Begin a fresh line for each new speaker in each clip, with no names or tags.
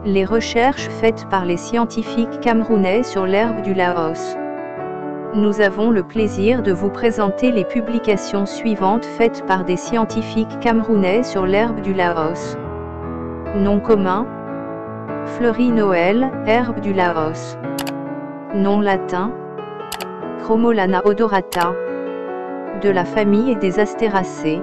Les recherches faites par les scientifiques camerounais sur l'herbe du Laos. Nous avons le plaisir de vous présenter les publications suivantes faites par des scientifiques camerounais sur l'herbe du Laos. Nom commun: Fleurie Noël, herbe du Laos. Nom latin: Chromolana odorata. De la famille des Astéracées.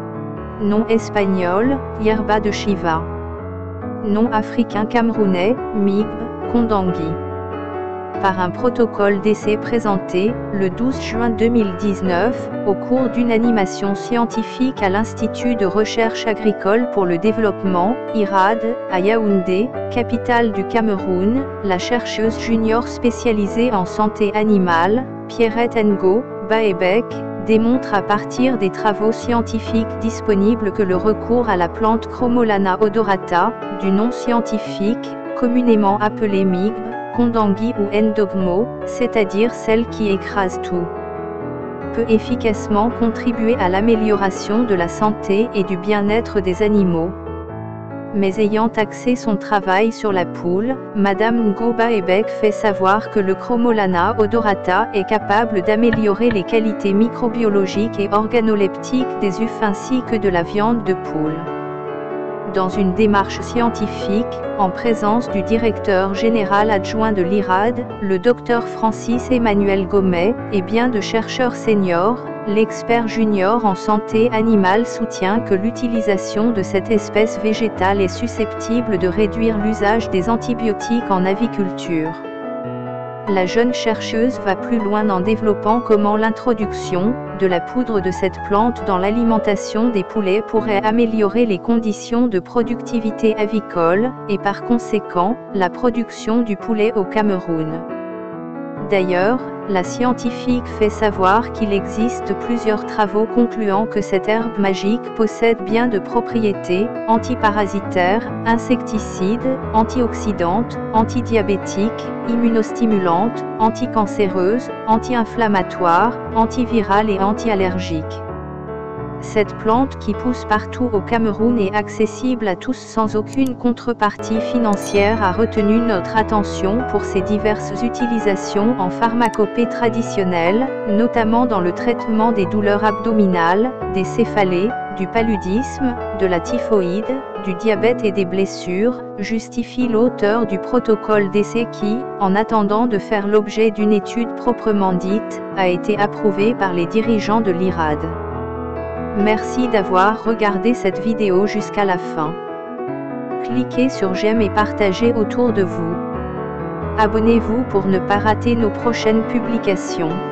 Nom espagnol: Hierba de Shiva. Nom africain camerounais: Migbe, Kondangui. Par un protocole d'essai présenté, le 12 juin 2019, au cours d'une animation scientifique à l'Institut de recherche agricole pour le développement, IRAD, à Yaoundé, capitale du Cameroun, la chercheuse junior spécialisée en santé animale, Pierrette Ngo Baebek, démontre à partir des travaux scientifiques disponibles que le recours à la plante Chromolana odorata, du nom scientifique, communément appelée Migbe, Kondangui ou Ndogmo, c'est-à-dire celle qui écrase tout, peut efficacement contribuer à l'amélioration de la santé et du bien-être des animaux. Mais ayant axé son travail sur la poule, Madame Ngo Baebek fait savoir que le Chromolana odorata est capable d'améliorer les qualités microbiologiques et organoleptiques des œufs ainsi que de la viande de poule. Dans une démarche scientifique, en présence du directeur général adjoint de l'IRAD, le Dr Francis Emmanuel Gomet, et bien de chercheurs seniors, l'expert junior en santé animale soutient que l'utilisation de cette espèce végétale est susceptible de réduire l'usage des antibiotiques en aviculture. La jeune chercheuse va plus loin en développant comment l'introduction de la poudre de cette plante dans l'alimentation des poulets pourrait améliorer les conditions de productivité avicole, et par conséquent, la production du poulet au Cameroun. D'ailleurs, la scientifique fait savoir qu'il existe plusieurs travaux concluant que cette herbe magique possède bien de propriétés antiparasitaires, insecticides, antioxydantes, antidiabétiques, immunostimulantes, anticancéreuses, anti-inflammatoires, antivirales et anti-allergiques. Cette plante qui pousse partout au Cameroun et accessible à tous sans aucune contrepartie financière a retenu notre attention pour ses diverses utilisations en pharmacopée traditionnelle, notamment dans le traitement des douleurs abdominales, des céphalées, du paludisme, de la typhoïde, du diabète et des blessures, justifie l'auteur du protocole d'essai qui, en attendant de faire l'objet d'une étude proprement dite, a été approuvé par les dirigeants de l'IRAD. Merci d'avoir regardé cette vidéo jusqu'à la fin. Cliquez sur j'aime et partagez autour de vous. Abonnez-vous pour ne pas rater nos prochaines publications.